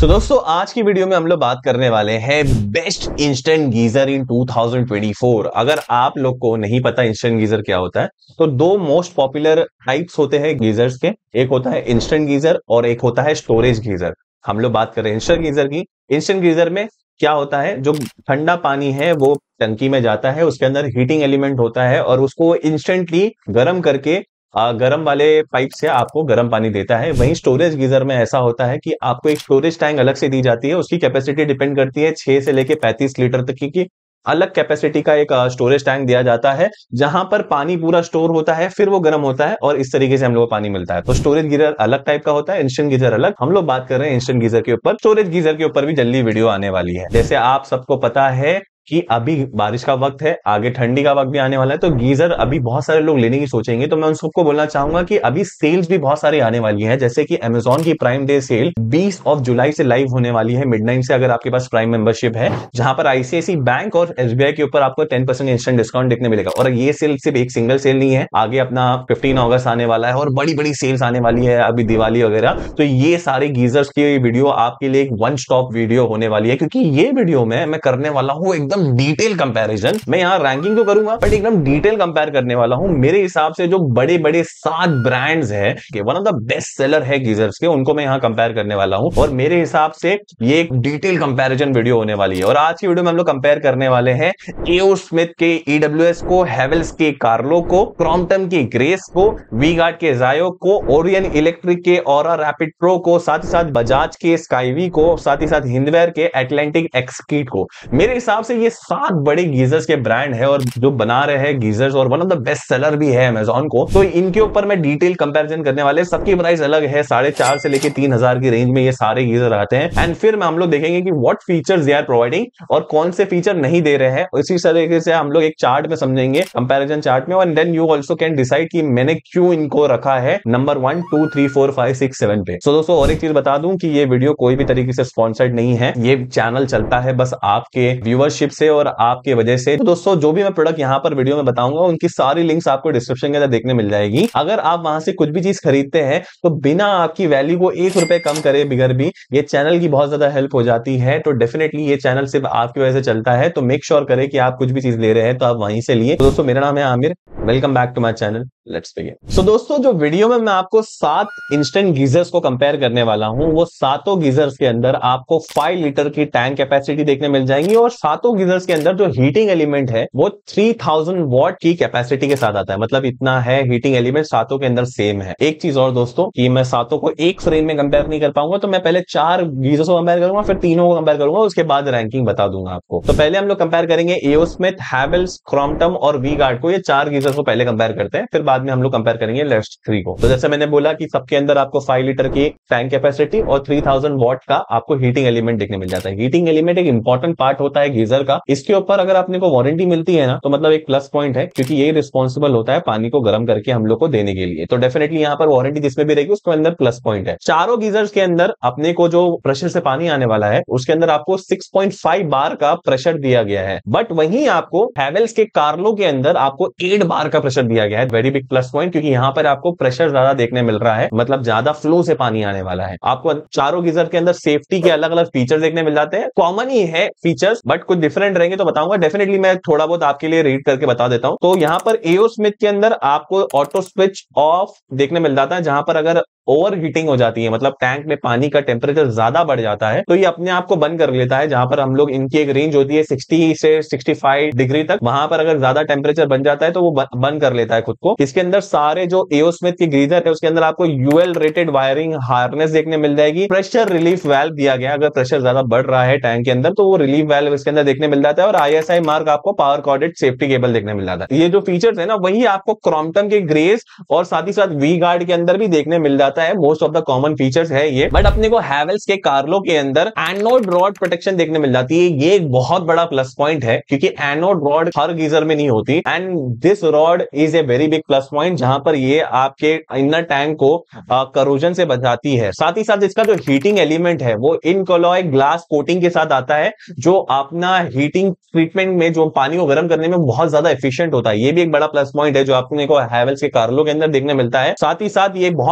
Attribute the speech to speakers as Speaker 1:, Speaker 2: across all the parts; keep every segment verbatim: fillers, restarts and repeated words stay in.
Speaker 1: तो दोस्तों आज की वीडियो में हम लोग बात करने वाले हैं best instant geyser in two thousand twenty four. अगर आप लोग को नहीं पता इंस्टेंट गीजर क्या होता है तो दो मोस्ट पॉपुलर टाइप्स होते हैं गीजर्स के, एक होता है इंस्टेंट गीजर और एक होता है स्टोरेज गीजर। हम लोग बात कर रहे हैं इंस्टेंट गीजर की। इंस्टेंट गीजर में क्या होता है, जो ठंडा पानी है वो टंकी में जाता है, उसके अंदर हीटिंग एलिमेंट होता है और उसको इंस्टेंटली गर्म करके आ, गरम वाले पाइप से आपको गर्म पानी देता है। वहीं स्टोरेज गीजर में ऐसा होता है कि आपको एक स्टोरेज टैंक अलग से दी जाती है। उसकी कैपेसिटी डिपेंड करती है छह से लेके पैंतीस लीटर तक की, की अलग कैपेसिटी का एक स्टोरेज टैंक दिया जाता है जहां पर पानी पूरा स्टोर होता है, फिर वो गर्म होता है और इस तरीके से हम लोग को पानी मिलता है। तो स्टोरेज गीजर अलग टाइप का होता है, इंस्टेंट गीजर अलग। हम लोग बात कर रहे हैं इंस्टेंट गीजर के ऊपर। स्टोरेज गीजर के ऊपर भी जल्दी वीडियो आने वाली है। जैसे आप सबको पता है कि अभी बारिश का वक्त है, आगे ठंडी का वक्त भी आने वाला है, तो गीजर अभी बहुत सारे लोग लेने की सोचेंगे। तो मैं उन सबको बोलना चाहूंगा कि अभी सेल्स भी बहुत सारी आने वाली है। जैसे कि अमेजॉन की प्राइम डे सेल बीस ऑफ जुलाई से लाइव होने वाली है मिडनाइट से, अगर आपके पास प्राइम मेंबरशिप है, जहां पर आईसीआईसी बैंक और एसबीआई के ऊपर आपको टेन परसेंट इंस्टेंट डिस्काउंट देखने मिलेगा। और ये सेल सिर्फ एक सिंगल सेल नहीं है, आगे अपना फिफ्टीन अगस्त आने वाला है और बड़ी बड़ी सेल्स आने वाली है, अभी दिवाली वगैरह। तो ये सारे गीजर्स की वीडियो आपके लिए एक वन स्टॉप वीडियो होने वाली है, क्योंकि ये वीडियो में मैं करने वाला हूं एकदम डिटेल कंपैरिजन। मैं यहां रैंकिंग तो करूंगा बट एकदम डिटेल कंपेयर करने वाला हूं। मेरे हिसाब से जो बड़े बड़े सात ब्रांड्स हैं, one of the best seller है गीजर्स के, उनको मैं यहां कंपेयर करने वाला हूं। और मेरे हिसाब से ये एक डिटेल कंपैरिजन वीडियो होने वाली है। और आज की वीडियो में हम लोग कंपेयर करने वाले हैं एओ स्मिथ के ईडब्ल्यूएस को, हेवेल्स के कार्लो को, क्रॉम्पटन के ग्रेस को, वी गार्ड के जायो को, ओरियन इलेक्ट्रिक के ऑरा रैपिड प्रो को, साथ ही साथ बजाज के स्काईवी को, साथ ही साथ हिंदवेयर के एटलांटिक एक्सकीट को। मेरे हिसाब से ये सात बड़े गीजर्स के ब्रांड है और जो बना रहे हैं गीजर्स, और one of the best seller भी है अमेजॉन को। तो इनके ऊपर मैं डिटेल कंपैरिजन करने वाले। सबकी प्राइस अलग है, साढ़े चार से लेके तीन हजार की रेंज में ये सारे गीजर आते हैं। एंड फिर हम लोग देखेंगे कि what features they are providing और कौन से फीचर नहीं दे रहे हैं। इसी तरीके से हम लोग एक चार्ट में समझेंगे, कंपैरिजन चार्ट में। और then you also can decide कि मैंने क्यों इनको रखा है number one two three four five six seven पे। सो so, दोस्तों और एक चीज बता दूं कि ये वीडियो कोई भी तरीके से स्पॉन्सर्ड नहीं है। ये चैनल चलता है बस आपके व्यूअरशिप से और आपके वजह से। तो दोस्तों जो भी मैं प्रोडक्ट यहां पर वीडियो में बताऊंगा उनकी सारी लिंक्स आपको डिस्क्रिप्शन के अंदर देखने मिल जाएगी। अगर आप वहां से कुछ भी चीज खरीदते हैं तो बिना आपकी वैल्यू को एक रुपए कम करे बिगर भी ये चैनल की बहुत ज्यादा हेल्प हो जाती है। तो डेफिनेटली ये चैनल सिर्फ आपकी वजह से चलता है। तो मेक श्योर करें कि आप कुछ भी चीज ले रहे हैं तो आप वहीं से लिए। तो दोस्तों मेरा नाम है Aamir, welcome back to my channel, let's begin. So दोस्तों जो वीडियो में मैं आपको सात इंस्टेंट गीजर्स को कंपेयर करने वाला हूं, वो सातों गीजर्स के अंदर आपको फाइव लीटर की टैंक कैपेसिटी देखने मिल जाएंगी। और सातों गीजर्स के अंदर जो हीटिंग एलिमेंट है वो थ्री थाउजेंड वॉट की कैपेसिटी के साथ आता है। मतलब इतना है हीटिंग एलिमेंट सातों के अंदर सेम है। एक चीज और दोस्तों कि मैं सातों को एक फ्रेम में कंपेयर नहीं कर पाऊंगा, तो मैं पहले चार गीजर्स को कंपेयर करूंगा, फिर तीनों को कंपेयर करूंगा, उसके बाद रैंकिंग बता दूंगा आपको। तो पहले हम लोग कंपेयर करेंगे एओ स्मिथ, हैवेल्स, क्रॉम्पटन और वी गार्ड को। ये चार गीजर्स को पहले कंपेयर करते हैं, फिर बाद में हम लोग कंपेयर करेंगे लेफ्ट थ्री को। तो जैसे मैंने बोला कि सबके अंदर आपको फाइव लीटर की टैंक कैपेसिटी और थ्री थाउजेंड वॉट का आपको हीटिंग एलिमेंट देखने मिल जाता है। हीटिंग एलिमेंट एक इंपॉर्टेंट पार्ट होता है गीजर का। इसके ऊपर अगर आपने को वारंटी मिलती है ना, तो मतलब एक प्लस पॉइंट है, क्योंकि ये रिस्पॉन्सिबल होता है पानी को गर्म करके हम लोग को देने के लिए। तो डेफिनेटली यहाँ पर वारंटी जिसमें भी रहेगी उसके अंदर प्लस पॉइंट है। चारों गीजर्स के अंदर अपने को जो प्रेशर से पानी आने वाला है उसके अंदर आपको सिक्स पॉइंट फाइव बार का प्रेशर दिया गया है। बट वहीं आपको हैवेल्स के कार्लो के अंदर आपको एट बार का प्रेशर दिया गया है। वेरी बिग प्लस पॉइंट, क्योंकि यहाँ पर आपको प्रेशर ज्यादा देखने मिल रहा है, मतलब ज्यादा फ्लो से पानी आने वाला है। आपको चारों गीजर के अंदर सेफ्टी के अलग अलग फीचर देखने मिल जाते हैं। कॉमन ही है फीचर्स, बट कुछ डिफरेंट रहेंगे तो बताऊंगा। डेफिनेटली मैं थोड़ा बहुत आपके लिए रीड करके बता देता हूं। तो यहाँ पर एओ स्मिथ के अंदर आपको ऑटो स्विच ऑफ देखने मिल जाता है, जहां पर अगर ओवर हीटिंग हो जाती है, मतलब टैंक में पानी का टेम्परेचर ज्यादा बढ़ जाता है, तो ये अपने आप को बंद कर लेता है। जहां पर हम लोग इनकी एक रेंज होती है सिक्सटी से सिक्सटी फाइव डिग्री तक, वहां पर अगर ज्यादा टेम्परेचर बन जाता है तो वो बंद कर लेता है खुद को। इसके अंदर सारे जो एओ स्मिथ की गीजर है उसके अंदर आपको यूएल रेटेड वायरिंग हार्नेस देखने मिल जाएगी। प्रेशर रिलीफ वाल्व दिया गया, अगर प्रेशर ज्यादा बढ़ रहा है टैंक के अंदर तो वो रिलीफ वाल्व इसके अंदर देखने मिल जाता है। और आईएसआई मार्क आपको पावर कॉर्डेड सेफ्टी केबल देखने मिल जाता है। ये जो फीचर्स है ना, वही आपको क्रॉम्पटन के ग्रेस और साथ ही साथ वी गार्ड के अंदर भी देखने मिल जाता है। Most of the common features है ये। बट अपने को हैवेल्स के कार्लो के अंदर एनोड रॉड प्रोटेक्शन देखने मिल जाती है। ये एक बहुत बड़ा प्लस पॉइंट है, क्योंकि एनोड रॉड हर गीजर में नहीं होती। And this rod is a very big plus point, जहां पर ये आपके इनर टैंक को करोजन से बचाती है। साथ ही साथ इसका जो हीटिंग एलिमेंट है वो इनकोलॉय ग्लास कोटिंग के साथ आता है, जो अपना हीटिंग ट्रीटमेंट में जो पानी को गर्म करने में बहुत ज्यादा एफिशिएंट होता है। ये भी एक बड़ा प्लस पॉइंट है जो आपने को हैवेल्स के कार्लो के अंदर देखने मिलता है। साथ ही साथ ये बहुत ज्यादा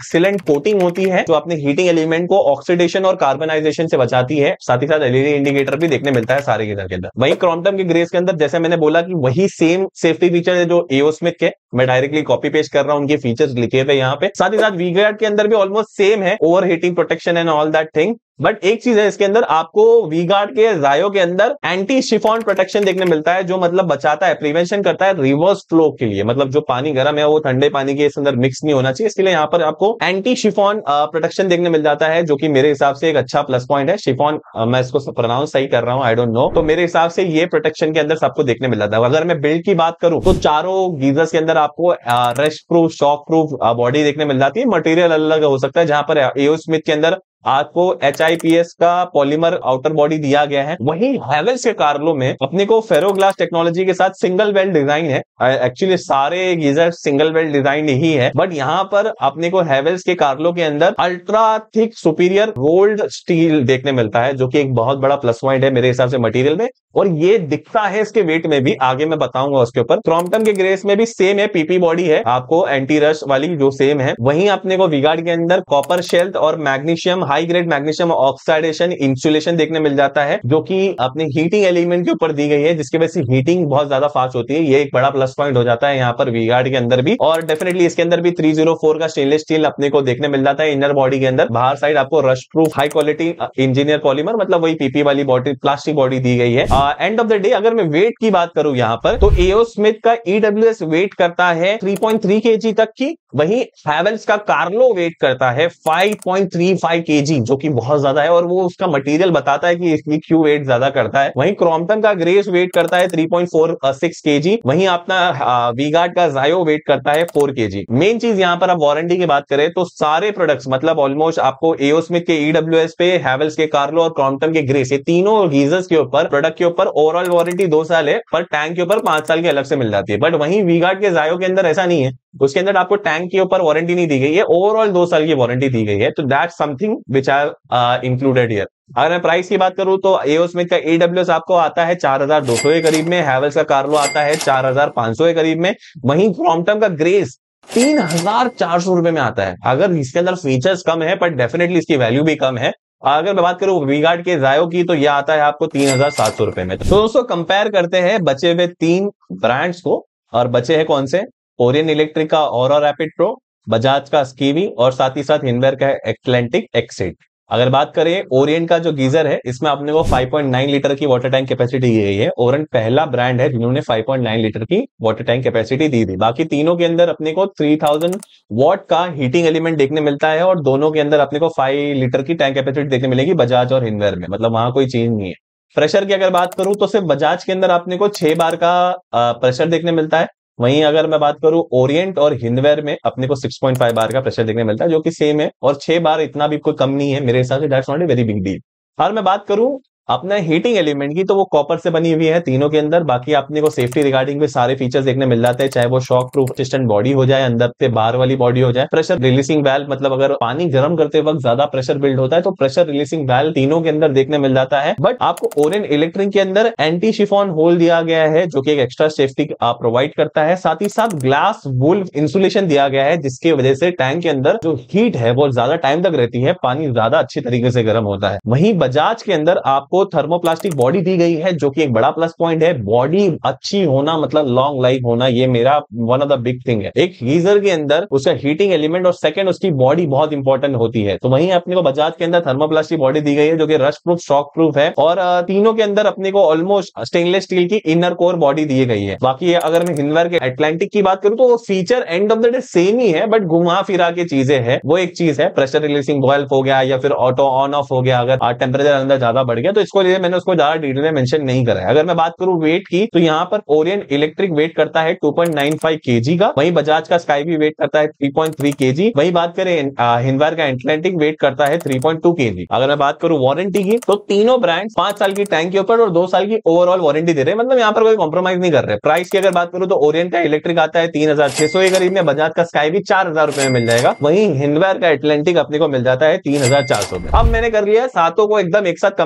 Speaker 1: एक्सीलेंट कोटिंग होती है जो अपने हीटिंग एलिमेंट को ऑक्सीडेशन और कार्बनाइजेशन से बचाती है। साथ ही साथ एलईडी इंडिकेटर भी देखने मिलता है सारे गीजर के अंदर। वहीं क्रॉम्पटन के ग्रेस के अंदर जैसे मैंने बोला कि वही सेम सेफ्टी फीचर है जो एओ स्मिथ के, मैं डायरेक्टली कॉपी पेस्ट कर रहा हूं, उनके फीचर्स लिखे हुए यहाँ पे। साथ ही साथ वी-गार्ड के अंदर भी ऑलमोस्ट सेम है, over heating protection and all that thing. But एक चीज है इसके अंदर, आपको वी-गार्ड के जायो के अंदर एंटी शिफॉन प्रोटेक्शन देखने मिलता है, जो मतलब बचाता है, प्रिवेंशन करता है रिवर्स फ्लो के लिए। मतलब जो पानी गर्म है वो ठंडे पानी के इसके अंदर मिक्स नहीं होना चाहिए, इसके लिए यहाँ पर आपको एंटी शिफॉन प्रोटेक्शन देखने मिल जाता है, जो कि मेरे हिसाब से एक अच्छा प्लस पॉइंट है। शिफॉन, मैं इसको प्रोनाउंस सही कर रहा हूँ, आई डोंट नो, तो मेरे हिसाब से ये प्रोटेक्शन के अंदर सबको देखने मिल जाता है। अगर मैं बिल्ड की बात करूं तो चारों गीजर्स के अंदर आपको rust proof, shock proof body देखने मिल जाती है। मटेरियल अलग हो सकता है, जहां पर एओ स्मिथ के अंदर आपको एच आई पी एस का पॉलीमर आउटर बॉडी दिया गया है। वहीं हैवेल्स के कार्लो में अपने को फेरोग्लास टेक्नोलॉजी के साथ सिंगल वेल डिजाइन है। एक्चुअली सारे गीजर सिंगल वेल डिजाइन ही है, बट यहाँ पर अपने को हैवेल्स के कार्लो के अंदर ultra thick superior rolled steel देखने मिलता है, जो कि एक बहुत बड़ा प्लस पॉइंट है मेरे हिसाब से मटेरियल में। और ये दिखता है इसके वेट में भी, आगे मैं बताऊंगा उसके ऊपर। क्रॉम्पटन के ग्रेस में भी सेम है, पीपी बॉडी है आपको एंटी रश वाली जो सेम है। वहीं अपने को वी-गार्ड के अंदर कॉपर शेल्ट और magnesium, high grade magnesium oxidation insulation देखने मिल जाता है, जो कि अपने हीटिंग एलिमेंट के ऊपर दी गई है, जिसकी वजह से हीटिंग बहुत ज्यादा फास्ट होती है। ये एक बड़ा प्लस पॉइंट हो जाता है यहाँ पर वी-गार्ड के अंदर भी। और डेफिनेटली इसके अंदर भी थ्री ज़ीरो फोर का स्टेनलेस स्टील अपने को देखने मिल जाता है इनर बॉडी के अंदर। बाहर साइड आपको rust proof high quality engineer polymer, मतलब वही पीपी वाली बॉडी, प्लास्टिक बॉडी दी गई है। एंड ऑफ द डे अगर मैं वेट की बात करूं यहाँ पर, तो एओ स्मिथ का ईडब्ल्यूएस वेट करता है थ्री पॉइंट थ्री केजी तक की। वहीं हैवेल्स का कार्लो वेट करता है five point three five kg, जो कि बहुत ज्यादा है, और वो उसका मटेरियल बताता है कि इसकी क्यों वेट ज्यादा करता है। वहीं क्रॉम्पटन का ग्रेस वेट करता है three point four six kg. वहीं अपना वी-गार्ड का जायो वेट करता है फोर केजी। मेन चीज यहाँ पर आप वारंटी की बात करें तो सारे प्रोडक्ट्स, मतलब ऑलमोस्ट आपको एओ स्मिथ के ईडब्ल्यूएस पे, हैवेल्स के कार्लो और क्रॉम्पटन के ग्रेस, ये तीनों गीजर्स के ऊपर, प्रोडक्ट के ऊपर ओवरऑल वारंटी दो साल है, पर टैंक के ऊपर पांच साल की अलग से मिल जाती है। बट वहीं वी-गार्ड के जायो के अंदर ऐसा नहीं है, उसके अंदर आपको टैंक के ऊपर वारंटी नहीं दी गई है, ओवरऑल दो साल की वारंटी दी गई है। तो that's something which are included here. अगर मैं प्राइस की बात करूं तो एओ स्मिथ का ईडब्ल्यूएस आपको आता है चार हजार दो सौ के करीब में, हैवेल्स का कार्लो आता है चार हजार पांच सौ के करीब में, वहीं क्रॉम्पटन का ग्रेस तीन हजार चार सौ रुपए में आता है। अगर इसके अंदर फीचर्स कम है, पर डेफिनेटली इसकी वैल्यू भी कम है। अगर मैं बात करूं वी-गार्ड के जायो की, तो यह आता है आपको तीन हजार सात सौ रुपए में। तो दोस्तों कंपेयर करते हैं बचे हुए तीन ब्रांड्स को, और बचे हैं कौन से? ओरियन इलेक्ट्रिक का ऑरा रैपिड प्रो, बजाज का स्कीवी, और साथ ही साथ हिनवेर का एटलांटिक एक्सिड। अगर बात करें ओरियन का जो गीजर है, इसमें अपने को फाइव पॉइंट नाइन लीटर की वाटर टैंक कैपेसिटी दी गई है। ओरियन पहला ब्रांड है जिन्होंने फाइव पॉइंट नाइन लीटर की वाटर टैंक कैपेसिटी दी थी। बाकी तीनों के अंदर अपने को थ्री थाउजेंड वॉट का हीटिंग एलिमेंट देखने मिलता है, और दोनों के अंदर अपने को फाइव लीटर की टैंक कैपेसिटी देखने मिलेगी बजाज और हिनवेर में, मतलब वहां कोई चेंज नहीं है। प्रेशर की अगर बात करूं तो सिर्फ बजाज के अंदर अपने को छह बार का प्रेशर देखने मिलता है। वहीं अगर मैं बात करूं ओरिएंट और हिनवेर में अपने को सिक्स पॉइंट फाइव बार का प्रेशर देखने मिलता है, जो कि सेम है, और छह बार इतना भी कोई कम नहीं है मेरे हिसाब से। That's not a very big deal. और मैं बात करूं अपना हीटिंग एलिमेंट की, तो वो कॉपर से बनी हुई है तीनों के अंदर। बाकी अपने को सेफ्टी रिगार्डिंग भी सारे फीचर्स देखने मिल जाते हैं, चाहे वो शॉक प्रूफ रेजिस्टेंट बॉडी हो जाए, अंदर से बाहर वाली बॉडी हो जाए, प्रेशर रिलीजिंग वाल्व, मतलब अगर पानी गर्म करते वक्त ज्यादा प्रेशर बिल्ड होता है तो प्रेशर रिलीजिंग वाल्व तीनों के अंदर देखने मिल जाता है। बट आपको ओरियन इलेक्ट्रिक के अंदर एंटी शिफॉन होल दिया गया है, जो कि एक एक्स्ट्रा सेफ्टी प्रोवाइड करता है। साथ ही साथ ग्लास वुल इंसुलेशन दिया गया है, जिसकी वजह से टैंक के अंदर जो हीट है वो ज्यादा टाइम तक रहती है, पानी ज्यादा अच्छी तरीके से गर्म होता है। वहीं बजाज के अंदर आपको थर्मोप्लास्टिक बॉडी दी गई है, जो कि एक बड़ा प्लस पॉइंट है। बॉडी अच्छी होना मतलब लॉन्ग लाइफ होना, ये मेरा one of the big thing है एक गीजर के अंदर, उसका हीटिंग एलिमेंट, और सेकंड उसकी बॉडी बहुत इंपॉर्टेंट होती है। तो वहीं अपने को बजाज के अंदर थर्मोप्लास्टिक बॉडी दी गई है, जो कि रस्ट प्रूफ, शॉक प्रूफ है, और तीनों के अंदर अपने को ऑलमोस्ट स्टेनलेस स्टील की इनर कोर बॉडी दी गई है। बाकी अगर मैं हिनवेर के एटलांटिक की बात करूं तो वो feature end of the day same ही है, बट घुमा फिरा के चीजें है। वो एक चीज है, प्रेशर रिलीजिंग वाल्व हो गया या फिर ऑटो ऑन ऑफ हो गया, अगर टेम्परेचर अंदर ज्यादा बढ़ गया तो इसको लिए मैंने उसको ज्यादा डिटेल में मेंशन नहीं करा है। अगर मैं बात करूं वेट की, तो यहाँ पर ओरियन इलेक्ट्रिक वेट करता है two point nine five kg का, वहीं बजाज का स्काई भी वेट करता है थ्री पॉइंट थ्री केजी। वहीं बात करें हिनवेर का एटलांटिक वेट करता है थ्री पॉइंट टू केजी। अगर मैं बात करूं वारंटी की, तो तीनों ब्रांड पांच साल की टैंक के ऊपर और दो साल की ओवरऑल वारंटी दे रहे हैं, मतलब यहाँ पर कोई कॉम्प्रोमाइज नहीं कर रहे। प्राइस की अगर बात करूं तो ओरियन का इलेक्ट्रिक आता है तीन हजार छह सौ के करीब में, बजाज का स्काई भी चार हजार रुपए में मिल जाएगा, वहीं हिनवेर का एटलांटिक अपने को मिल जाता है तीन हजार चार सौ में। अब मैंने कर लिया सातों को एकदम एक साथ कंपेयर। अब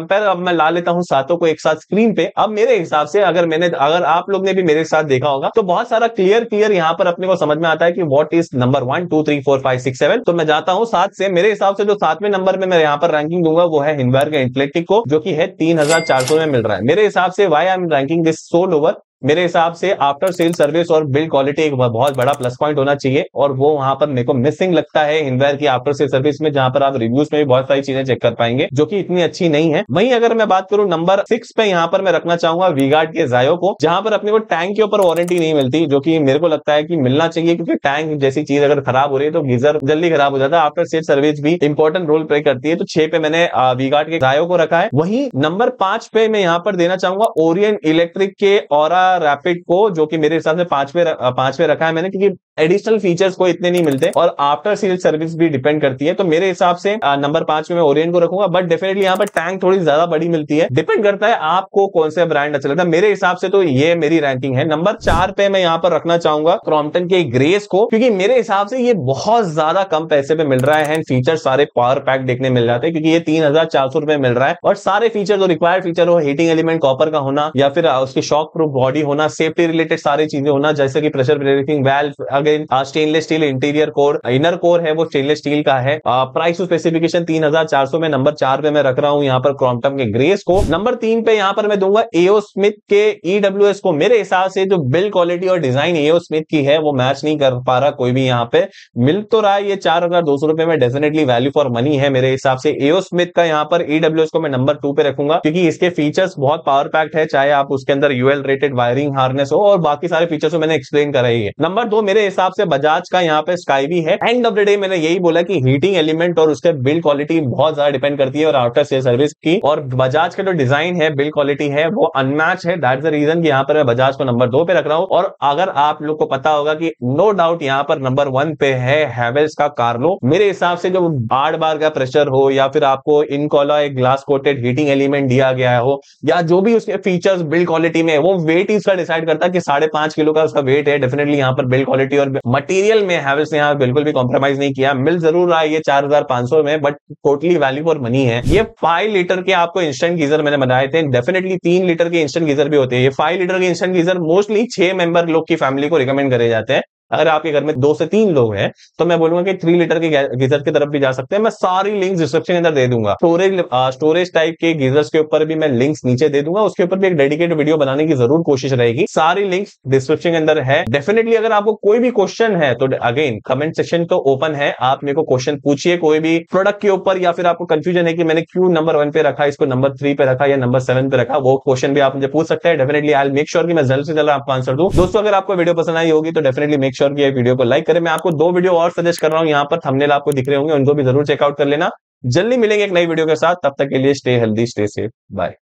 Speaker 1: मैं ला लेता हूं सातों को एक साथ स्क्रीन पे। अब मेरे हिसाब से अगर मैंने अगर आप लोग ने भी मेरे साथ देखा होगा तो बहुत सारा क्लियर क्लियर यहां पर अपने को समझ में आता है कि what is number one two three four five six seven. तो मैं जाता हूं सात से। मेरे हिसाब से जो सातवें नंबर पे मैं यहां पर रैंकिंग दूंगा वो है हिंडवेयर का इंटेलेक्टिको, जो कि है तीन हजार चार सौ में मिल रहा है। मेरे हिसाब से why I am ranking this so lower, मेरे हिसाब से आफ्टर सेल सर्विस और बिल्ड क्वालिटी एक बहुत बड़ा प्लस पॉइंट होना चाहिए, और वो वहां पर मेरे को मिसिंग लगता है हिंडवेयर की आफ्टर सेल सर्विस में, जहां पर आप रिव्यूज में भी बहुत सारी चीजें चेक कर पाएंगे जो कि इतनी अच्छी नहीं है। वहीं अगर मैं बात करूं नंबर सिक्स पे, यहां पर मैं रखना चाहूंगा वी-गार्ड के जायो को, जहां पर अपने को टैंक के ऊपर वारंटी नहीं मिलती, जो कि मेरे को लगता है कि मिलना चाहिए, क्योंकि टैंक जैसी चीज अगर खराब हो रही है तो गीजर जल्दी खराब हो जाता है। आफ्टर सेल सर्विस भी इंपॉर्टेंट रोल प्ले करती है। तो छह पे मैंने वी-गार्ड के जायो को रखा है। वहीं नंबर पांच पे मैं यहां पर देना चाहूंगा ओरियन इलेक्ट्रिक के ऑरा रैपिड को, जो कि मेरे हिसाब से पांचवे पांचवे रखा है मैंने, क्योंकि एडिशनल फीचर्स को इतने नहीं मिलते और आफ्टर सेल सर्विस भी डिपेंड करती है। तो मेरे हिसाब से नंबर पांच में मैं ओरियन को रखूंगा, बट डेफिनेटली यहां पर टैंक थोड़ी ज्यादा बड़ी मिलती है। डिपेंड करता है आपको कौन सा ब्रांड अच्छा लगता है। मेरे हिसाब से तो ये मेरी रैंकिंग है। नंबर चार पे मैं यहां पर रखना चाहूंगा क्रॉम्पटन के ग्रेस को, क्योंकि मेरे हिसाब से ये बहुत ज्यादा कम पैसे पे मिल रहा है एंड फीचर सारे पावर पैक देखने मिल जाते हैं, क्योंकि ये तीन हजार चार सौ रुपए मिल रहा है और सारे फीचर जो रिक्वायर्ड फीचर हो, हीटिंग एलिमेंट कॉपर का होना या फिर उसकी शॉक प्रूफ बॉडी होना, सेफ्टी रिलेटेड सारी चीजें होना, जैसे कि pressure breaking valve, again stainless steel interior core, inner core है वो स्टेनलेस स्टील का है। प्राइस स्पेसिफिकेशन तीन हजार चार सौ में नंबर चार पे मैं रख रहा हूं यहां पर क्रॉम्पटन के ग्रेस को। नंबर तीन पे यहां पर मैं दूंगा एओ स्मिथ के ईडब्ल्यूएस को। मेरे हिसाब से जो बिल्ड क्वालिटी और डिजाइन एओ स्मिथ की है वो मैच नहीं कर पा रहा कोई भी। यहां पे मिल तो रहा है ये चार हजार दो सौ रुपए में, डेफिनेटली वैल्यू फॉर मनी है मेरे हिसाब से। एओ स्मिथ का यहां पर ईडब्ल्यूएस को मैं नंबर टू पे रखूंगा, क्योंकि इसके फीचर्स बहुत पावर पैक्ड है, चाहे आप उसके अंदर यूएल रेटेड वायरिंग हार्नेस हो और बाकी सारे फीचर्स मैंने एक्सप्लेन करा ही है। नंबर दो मेरे हिसाब से बजाज का यहाँ पे स्काई भी है। एंड ऑफ द डे मैंने यही बोला कि हीटिंग एलिमेंट और उसके बिल्ड क्वालिटी बहुत ज्यादा डिपेंड करती है और आफ्टर सेल सर्विस की, और बजाज का जो डिजाइन है, बिल्ड क्वालिटी है, वो अनमैच है। दैट्स द रीजन कि यहाँ पर मैं बजाज को नंबर दो पे रख रहा हूँ। और अगर आप लोग को पता होगा कि नो डाउट यहाँ पर नंबर वन पे है हैवेल्स का कार्लो। मेरे हिसाब से जो आठ बार का प्रेशर हो या फिर आपको इनकॉला एक ग्लास कोटेड हीटिंग एलिमेंट दिया गया हो या जो भी उसके फीचर्स बिल्ड क्वालिटी में, वो वेट इसका डिसाइड करता है कि साढ़े पांच किलो का उसका वेट है। डेफिनेटली यहाँ पर बिल्ड क्वालिटी और मटेरियल में हैवेल्स ने यहाँ बिल्कुल भी कॉम्प्रोमाइज नहीं किया। मिल जरूर रहा है ये चार हजार पांच सौ में, but totally value for money है। ये फाइव लीटर के आपको इंस्टेंट गीजर मैंने बनाए थे। डेफिनेटली तीन लीटर के इंस्टेंट गीजर भी होते हैं। ये फाइव लीटर के इंस्टेंट गीजर मोस्टली छह मेंबर लोग की फैमिली को रिकमेंड करे जाते हैं। अगर आपके घर में दो से तीन लोग हैं तो मैं बोलूंगा कि थ्री लीटर के गीजर की तरफ भी जा सकते हैं। मैं सारी लिंक्स डिस्क्रिप्शन के अंदर दे दूंगा। स्टोरेज स्टोरेज टाइप के गीजर्स के ऊपर भी मैं लिंक्स नीचे दे दूंगा, उसके ऊपर भी एक डेडिकेटेड वीडियो बनाने की जरूर कोशिश रहेगी। सारी लिंक्स डिस्क्रिप्शन के अंदर है। डेफिनेटली अगर आपको कोई भी क्वेश्चन है तो अगेन कमेंट सेक्शन तो ओपन है, आप मेरे को क्वेश्चन पूछिए कोई भी प्रोडक्ट के ऊपर, या फिर आपको कंफ्यूजन है कि मैंने क्यों नंबर वन पे रखा, इसको नंबर थ्री पे रखा या नंबर सेवन पे रखा, वो क्वेश्चन भी आप मुझे पूछ सकते हैं। Definitely I will make sure कि मैं जल्द से जल्द आपको आंसर दूं। दोस्तों अगर आपको वीडियो पसंद आई होगी तो डेफिनेटली मेक श्योर कि वीडियो को लाइक करें। मैं आपको दो वीडियो और सजेस्ट कर रहा हूं, यहां पर थंबनेल आपको दिख रहे होंगे, उनको भी जरूर चेकआउट कर लेना। जल्दी मिलेंगे एक नई वीडियो के साथ, तब तक के लिए stay healthy, stay safe, bye.